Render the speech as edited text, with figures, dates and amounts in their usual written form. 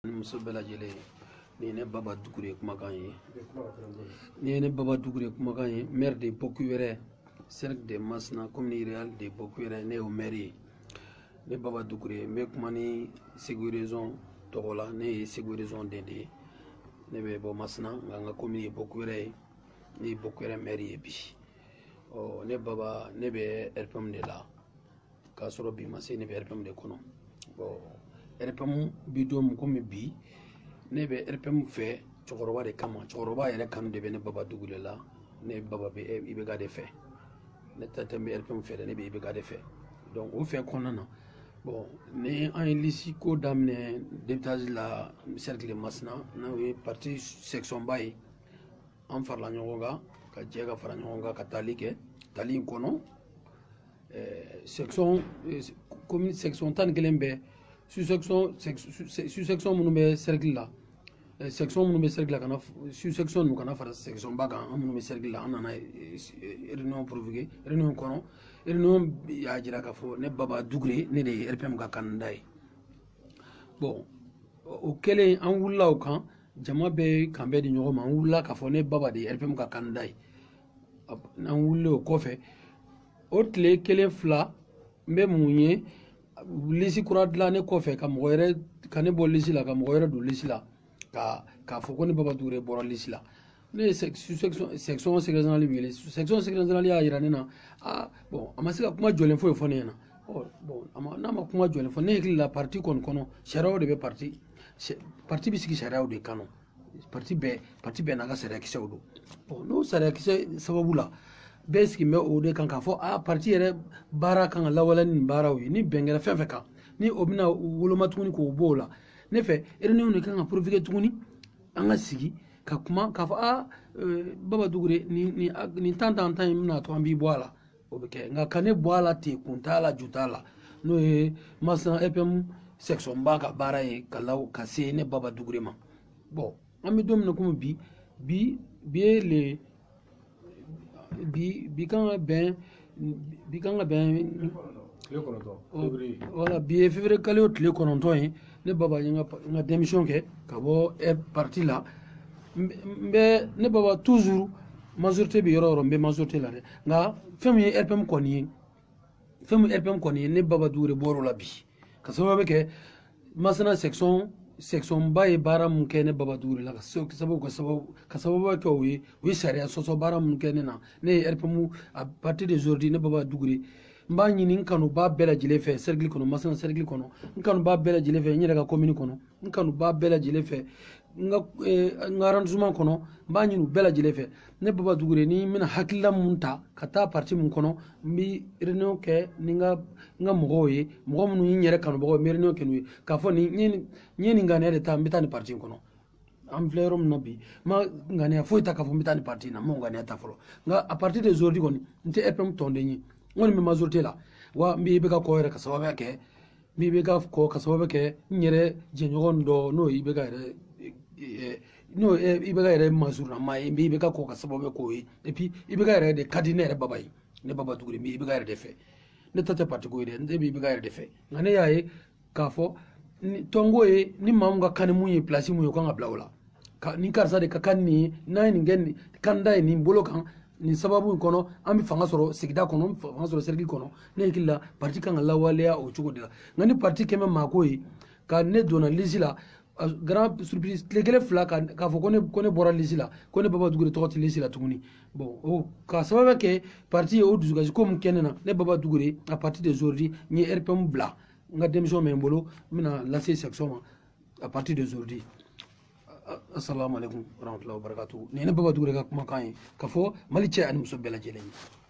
muso bɛɛ lajɛlen nin ye ne baba Dukure ye kumakan ye nin ye ne baba Dukure ye kumakan ye maire de Bɔkuwɛrɛ cercle de Masina commune rurale de Bɔkuwɛrɛ ne y'o maire ye ne baba Dukure n bɛ kuma ni Segu région tɔgɔ la ne ye Segu région den de ye ne bɛ bɔ Masina nka n ka commune ye Bɔkuwɛrɛ ye ne ye Bɔkuwɛrɛ maire ye bi ne baba ne bɛ RPM de la k'a sɔrɔ bi ma se ne bɛ RPM de kɔnɔ RPM bi don komi bi ne bɛ RPM fɛ cɛkɔrɔba de kama cɛkɔrɔba yɛrɛ kanu de bɛ ne baba Dukure la ne baba bɛ IBK de fɛ ne ta tɛ n bɛ RPM fɛ dɛ ne bɛ IBK de fɛ donc o fɛ kɔnɔna na bon ni an ye liste ko daminɛ députage la cercle Masina n'o ye parti section ba ye an farala ɲɔgɔn kan ka jɛ ka fara ɲɔgɔn kan ka taali kɛ taali in kɔnɔ section commune section 11 bɛ sous-section minnu bɛ cercle la section minnu bɛ cercle la kana sous-section ninnu kana fara section ba kan an minnu bɛ cercle la an nana réunion provoqué réunion kɔnɔ réunion y'a jira k'a fɔ ne baba Dukure ne de ye RPM ka candidat ye bon o kɛlen an wulila o kan jama bɛ kan bɛɛ di ɲɔgɔn ma an wulila k'a fɔ ne baba de ye RPM ka candidat ye an wulilen o kɔfɛ o tile kelen fila n bɛ mun ye liste kura dilannen kɔfɛ ka mɔgɔ wɛrɛ ka ne bɔ liste la ka mɔgɔ wɛrɛ don liste la k'a fɔ ko ne baba Dukure bɔra liste la ne ye section secrétaire wele section secrétaire y'a jira ne na bon a ma se ka kuma jɔlen foyi fɔ ne ɲɛna bon n'a ma kuma jɔlen fɔ ne hakili la parti kɔni kɔnɔ sariyaw de bɛ parti bɛ sigi sariyaw de kan parti bɛɛ n'a ka sariyakisɛw don bon n'o sariyakisɛ sababu la bɛɛ sigilen bɛ o de kan k'a fɔ parti yɛrɛ baara kan ka lawaleya ni nin baaraw ye ni bɛn kɛra fɛn fɛn kan ni o bɛna woloma tuguni k'o b'o la ne fɛ réunion de kan ka profiter tuguni an ka sigi ka kuma k'a fɔ baba Dukure nin tan in bɛna to an b'i bɔ a la o bɛ kɛ nka ka ne bɔ a la ten kun t'a la ju t'a la n'o ye Masina RPM section ba ka baara ye ka se ne baba Dukure ma bon an bɛ don min na komi bi kan ka bɛn voilà bi ye février kalo tile 9 ye ne baba ye n ka démission kɛ ka bɔ parti la ne baba toujours majorité bɛ yɔrɔ o yɔrɔ n bɛ majorité la dɛ nka fɛn min ye RPM kɔni ye ne baba Dukure bɔr'o la bi ka sababu kɛ Masina section ba ye baara mun kɛ ne baba Dukure la ka sababu kɛ o ye sariya sɔsɔ baara mun kɛ ne na ne ye RPM à partir d'aujourd'hui ne baba Dukure n b'a ɲini n kanuba bɛɛ lajɛlen fɛ cercle kɔnɔ Masina cercle kɔnɔ n kanuba bɛɛ lajɛlen fɛ n yɛrɛ ka commune kɔnɔ n kanuba bɛɛ lajɛlen fɛ n ka arrondissement kɔnɔ n b'a ɲini u bɛɛ lajɛlen fɛ ne baba Dukure ni n bɛna hakilila mun ta ka taa parti mun kɔnɔ n bɛ réunion kɛ ni n ka mɔgɔw ye mɔgɔ minnu ye n yɛrɛ kanubagaw n bɛ réunion kɛ n'u ye k'a fɔ n ye nin ŋaniya de ta n bɛ taa nin parti in kɔnɔ an filɛ yɔrɔ min na bi n ma ŋaniya foyi ta k'a fɔ n bɛ taa nin parti in na n m'o ŋaniya ta fɔlɔ nka à partir d'aujourd'hui kɔni n tɛ RPM tɔnden ye n kɔni bɛ majorité la wa n bɛ IBK kɔ yɛrɛ ka sababuya kɛ n bɛ IBK kɔ ka sababu kɛ n yɛrɛ jɛɲɔgɔn dɔ n'o ye IBK yɛrɛ mazurunama ye n bɛ IBK kɔ ka sababu k'o ye et puis IBK yɛrɛ de ka di ne yɛrɛ baba ye ne baba Dukure n bɛ IBK yɛrɛ de fɛ ne ta tɛ parti ko ye dɛ n bɛ IBK yɛrɛ de fɛ nka ne y'a ye k'a fɔ tɔnko ye ni maa min ka kan ni mun ye place mun ye o kan ka bila o la ni karisa de ka kan nin ye n'a ye nin kɛ nin candidat ye nin bolo kan nin sababu in kɔnɔ an bɛ fanga sɔrɔ sigida kɔnɔ an bɛ fanga sɔrɔ cercle kɔnɔ ne hakili la parti kan ka lawaleya o cogo de la nka ni parti kɛmɛ maako ye ka ne donna liste la grand surprise tile kelen fila k'a fɔ ko ne bɔra liste la ko ne baba Dukure tɔgɔ tɛ liste la tuguni bon o ka sababu kɛ parti ye o dusukasi ko min kɛ ne na ne baba Dukure à partir d'aujourd'hui n ye RPM bila n ka démission bɛ n bolo n bɛna lase section ma à partir d'aujourd'hui assalamu alaikum warahmatullahi wabarakatuh nin ye ne baba Dukure ka kumakan ye ka fɔ Mali cɛ ani muso bɛɛ lajɛlen ye